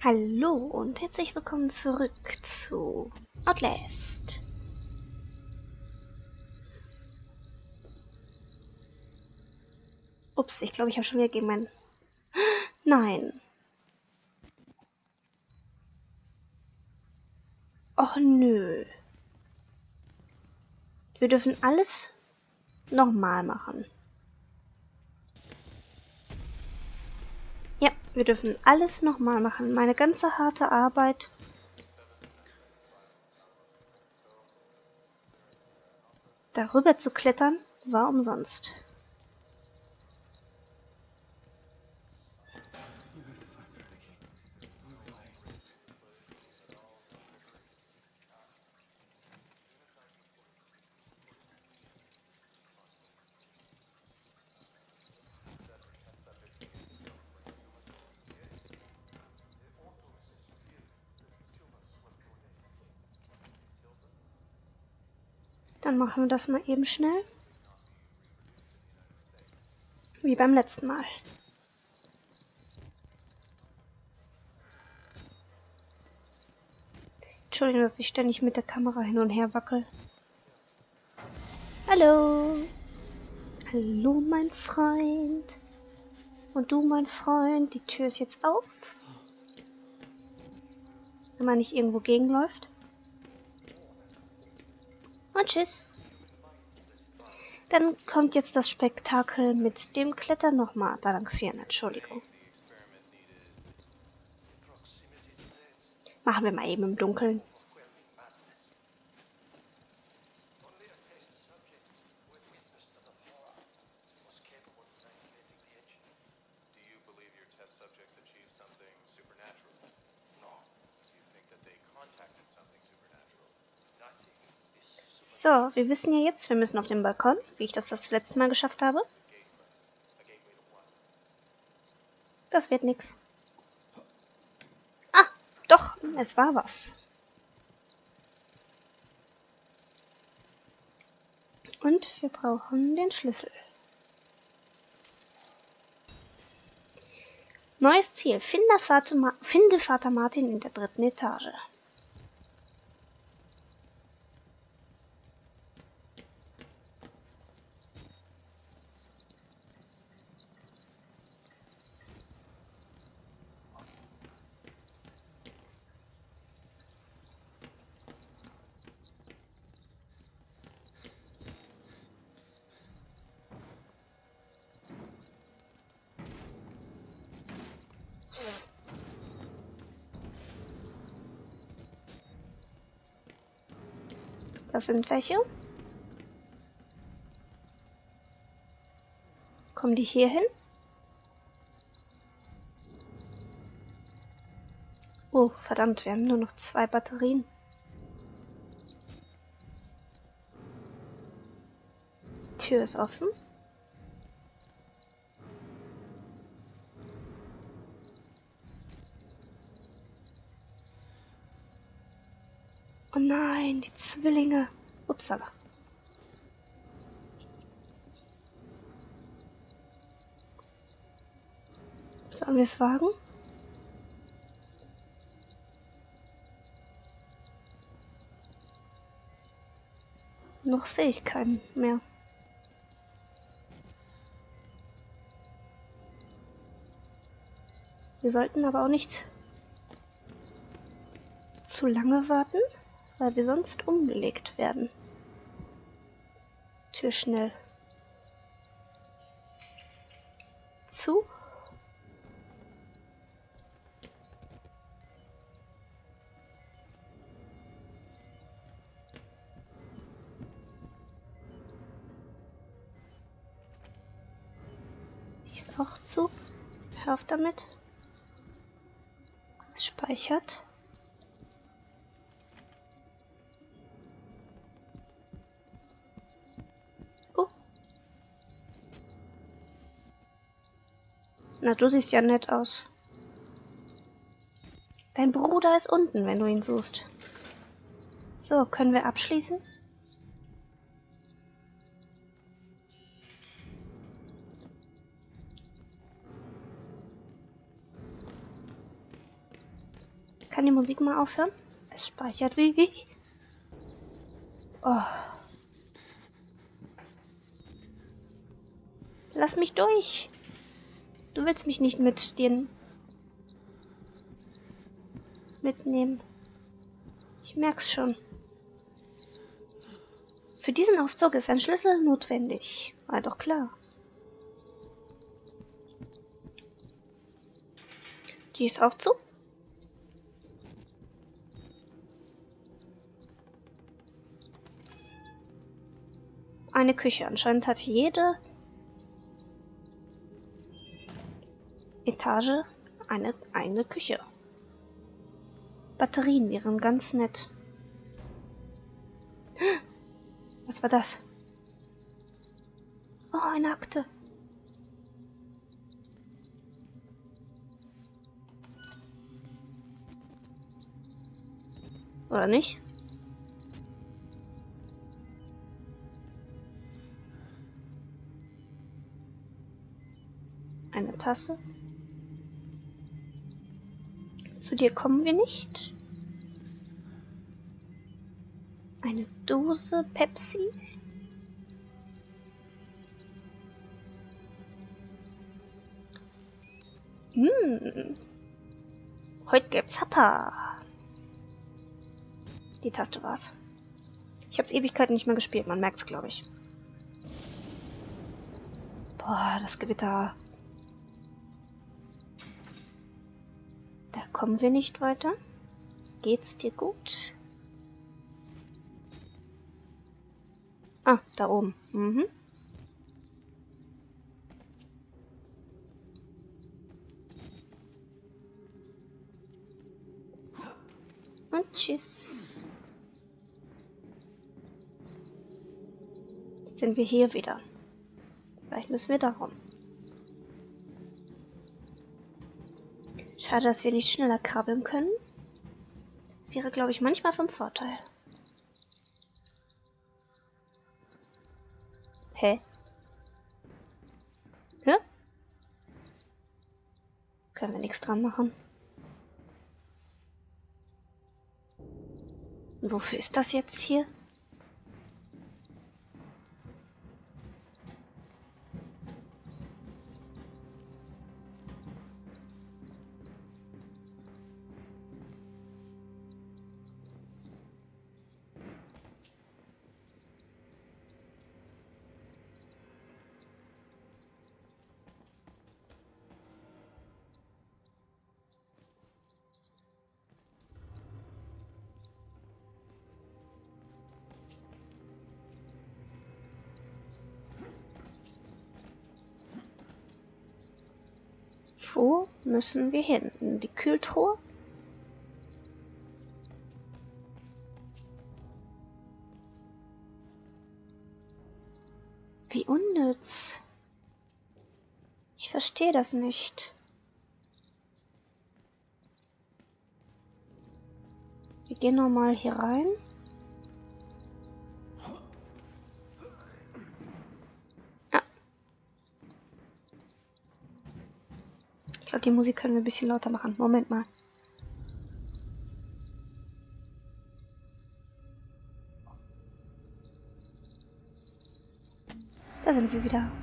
Hallo und herzlich willkommen zurück zu Outlast. Ups, ich glaube, ich habe schon wieder gegen mein... Nein. Och nö. Wir dürfen alles nochmal machen. Ja, wir dürfen alles nochmal machen. Meine ganze harte Arbeit. Darüber zu klettern, war umsonst. Dann machen wir das mal eben schnell. Wie beim letzten Mal. Entschuldigung, dass ich ständig mit der Kamera hin und her wackel. Hallo. Hallo, mein Freund. Und du, mein Freund, die Tür ist jetzt auf. Wenn man nicht irgendwo gegenläuft. Und tschüss. Dann kommt jetzt das Spektakel mit dem Klettern nochmal balancieren. Entschuldigung. Machen wir mal eben im Dunkeln. So, wir wissen ja jetzt, wir müssen auf den Balkon, wie ich das letzte Mal geschafft habe. Das wird nix. Ah, doch, es war was. Und wir brauchen den Schlüssel. Neues Ziel. Finde Vater Martin in der 3. Etage. Das sind welche. Kommen die hier hin? Oh, verdammt, wir haben nur noch 2 Batterien. Die Tür ist offen. Oh nein, die Zwillinge. Upsala. Sollen wir es wagen? Noch sehe ich keinen mehr. Wir sollten aber auch nicht zu lange warten, weil wir sonst umgelegt werden. Tür schnell zu. Die ist auch zu. Hör auf damit. Es speichert. Oh. Na, du siehst ja nett aus. Dein Bruder ist unten, wenn du ihn suchst. So, können wir abschließen? Kann die Musik mal aufhören? Es speichert wie. Oh. Lass mich durch. Du willst mich nicht mit dir mitnehmen. Ich merk's schon. Für diesen Aufzug ist ein Schlüssel notwendig. War doch klar. Die ist auch zu? Eine Küche. Anscheinend hat jede Etage eine Küche. Batterien wären ganz nett. Was war das? Oh, eine Akte. Oder nicht? Eine Tasse. Zu dir kommen wir nicht. Eine Dose Pepsi. Heute gibt's Zappa. Die Taste war's. Ich hab's Ewigkeiten nicht mehr gespielt, man merkt's, glaube ich. Boah, das Gewitter. Da kommen wir nicht weiter. Geht's dir gut? Ah, da oben. Mhm. Und tschüss. Jetzt sind wir hier wieder. Vielleicht müssen wir darum. Schade, dass wir nicht schneller krabbeln können. Das wäre, glaube ich, manchmal vom Vorteil. Hä? Hä? Können wir nichts dran machen. Und wofür ist das jetzt hier? Wo müssen wir hin? In die Kühltruhe? Wie unnütz. Ich verstehe das nicht. Wir gehen nochmal hier rein. Ah. Ich glaube, die Musik können wir ein bisschen lauter machen. Moment mal. Da sind wir wieder.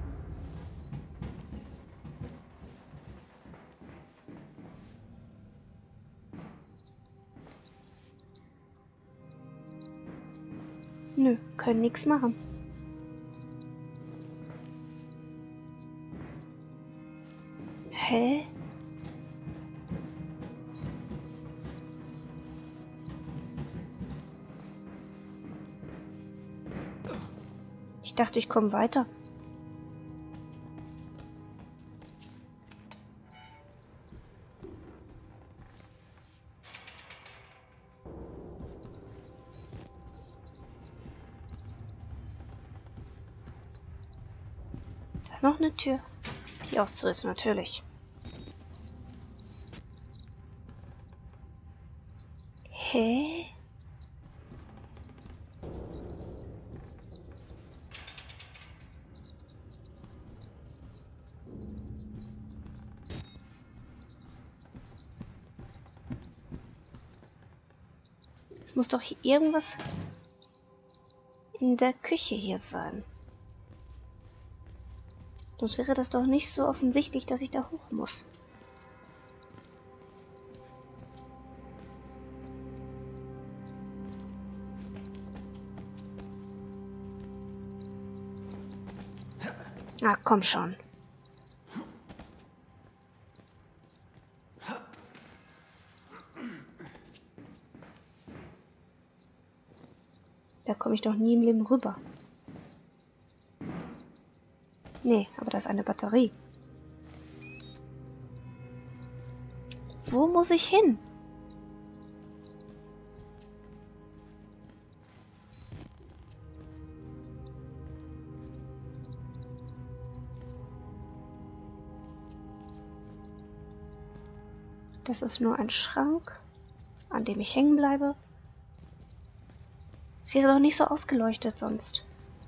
Nö, können nichts machen. Hä? Ich dachte, ich komme weiter. Da ist noch eine Tür, die auch zu ist, natürlich. Hä? muss doch hier irgendwas in der Küche hier sein. Sonst wäre das doch nicht so offensichtlich, dass ich da hoch muss. Ah, komm schon. Da komme ich doch nie im Leben rüber. Nee, aber da ist eine Batterie. Wo muss ich hin? Das ist nur ein Schrank, an dem ich hängen bleibe. Es wäre doch nicht so ausgeleuchtet sonst.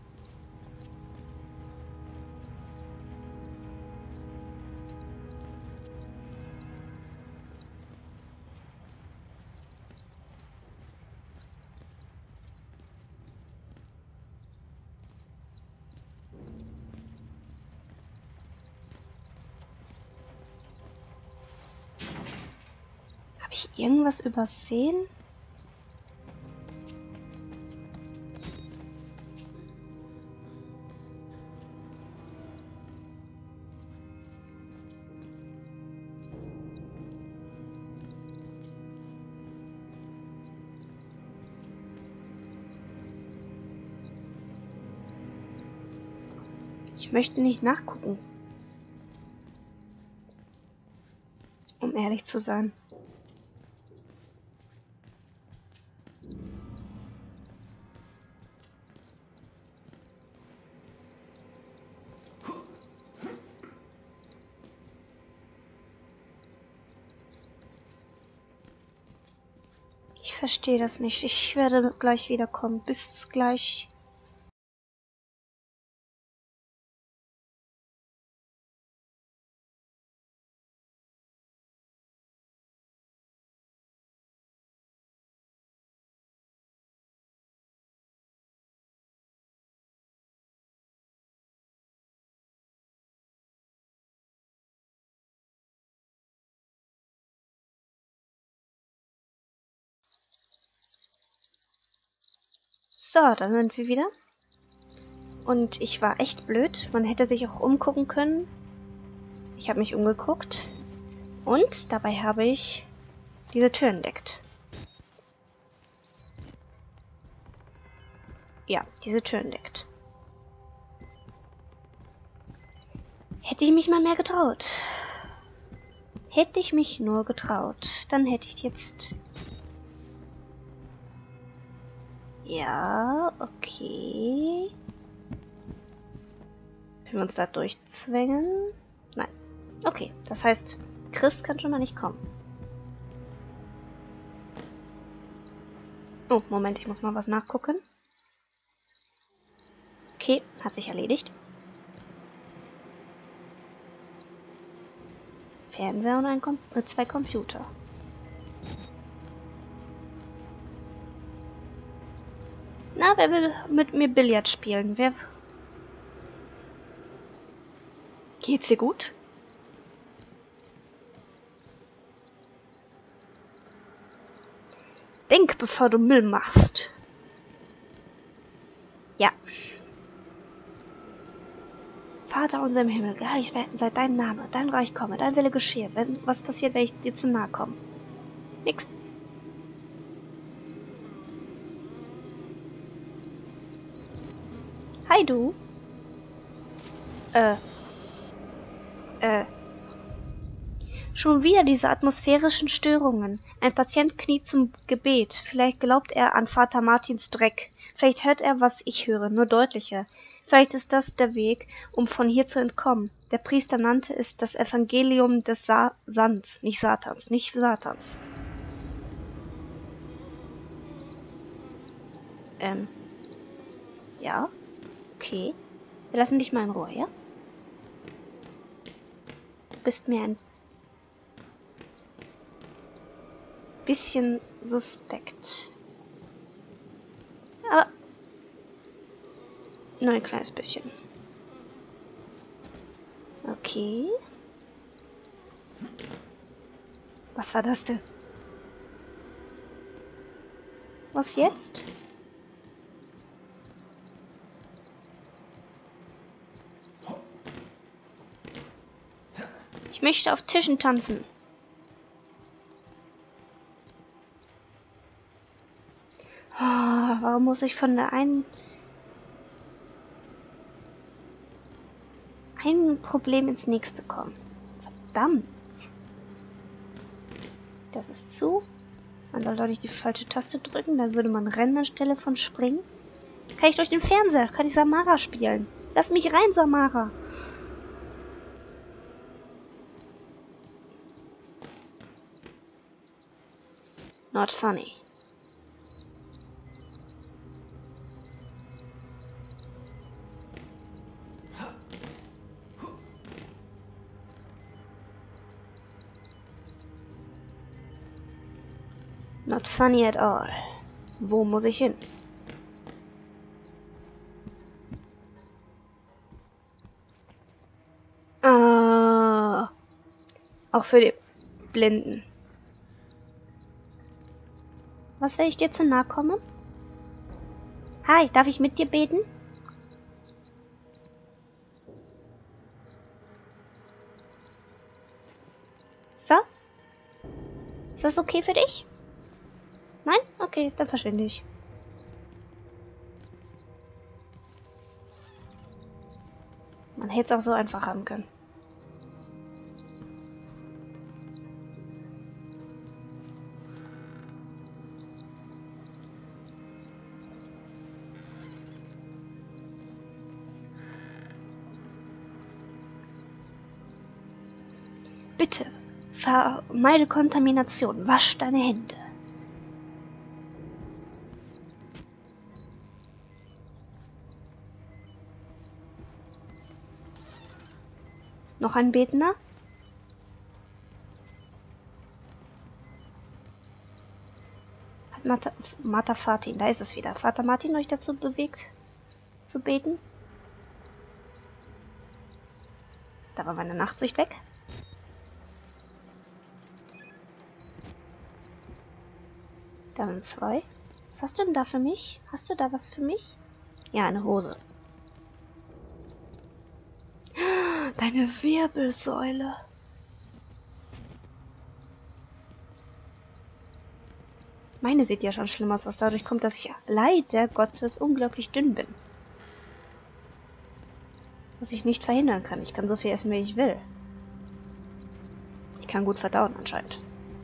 Habe ich irgendwas übersehen? Ich möchte nicht nachgucken, um ehrlich zu sein. Ich verstehe das nicht. Ich werde gleich wiederkommen. Bis gleich. So, dann sind wir wieder. Und ich war echt blöd. Man hätte sich auch umgucken können. Ich habe mich umgeguckt. Und dabei habe ich diese Tür entdeckt. Ja, diese Tür entdeckt. Hätte ich mich mal mehr getraut. Hätte ich mich nur getraut, dann hätte ich jetzt... Ja, okay. Können wir uns da durchzwängen? Nein. Okay, das heißt, Chris kann schon mal nicht kommen. Oh, Moment, ich muss mal was nachgucken. Okay, hat sich erledigt. Fernseher und zwei Computer. Na, wer will mit mir Billard spielen? Wer... Geht's dir gut? Denk, bevor du Müll machst. Ja. Vater unser im Himmel, geheiligt werden sei dein Name, dein Reich komme, dein Wille geschehe. Wenn was passiert, wenn ich dir zu nahe komme? Nix. Hi, du. Schon wieder diese atmosphärischen Störungen. Ein Patient kniet zum Gebet. Vielleicht glaubt er an Vater Martins Dreck. Vielleicht hört er, was ich höre, nur deutlicher. Vielleicht ist das der Weg, um von hier zu entkommen. Der Priester nannte es das Evangelium des Sands, nicht Satans, nicht Satans. Ja, okay. Wir lassen dich mal in Ruhe, ja? Du bist mir ein bisschen suspekt. Aber nur ein kleines bisschen. Okay. Was war das denn? Was jetzt? Ich möchte auf Tischen tanzen. Oh, warum muss ich von der einen Problem ins nächste kommen? Verdammt. Das ist zu. Man soll doch nicht die falsche Taste drücken, dann würde man rennen anstelle von springen. Kann ich durch den Fernseher? Kann ich Samara spielen? Lass mich rein, Samara. Not funny. Not funny at all. Wo muss ich hin? Auch für die Blinden. Was, wenn ich dir zu nahe komme? Hi, darf ich mit dir beten? So? Ist das okay für dich? Nein? Okay, dann verschwinde ich. Man hätte es auch so einfach haben können. Bitte, vermeide Kontamination. Wasch deine Hände. Noch ein Betender? Hat Mata Fatin, da ist es wieder. Vater Martin euch dazu bewegt, zu beten? Da war meine Nachtsicht weg. Da sind zwei. Was hast du denn da für mich? Hast du da was für mich? Ja, eine Hose. Deine Wirbelsäule. Meine sieht ja schon schlimm aus, was dadurch kommt, dass ich leider Gottes unglaublich dünn bin. Was ich nicht verhindern kann. Ich kann so viel essen, wie ich will. Ich kann gut verdauen anscheinend.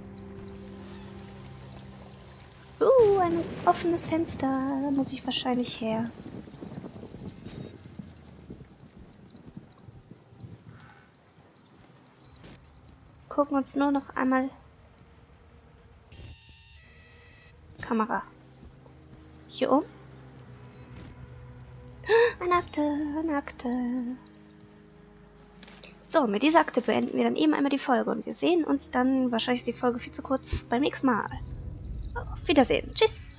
Ein offenes Fenster. Da muss ich wahrscheinlich her. Gucken uns nur noch einmal. Kamera. Hier oben. Eine Akte, eine Akte. So, mit dieser Akte beenden wir dann eben einmal die Folge und wir sehen uns dann, wahrscheinlich ist die Folge viel zu kurz, beim nächsten Mal. Auf Wiedersehen. Tschüss.